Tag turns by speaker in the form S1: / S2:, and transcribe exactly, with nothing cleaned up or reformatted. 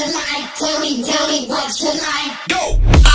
S1: like? Tell me, tell me what you like.
S2: Go!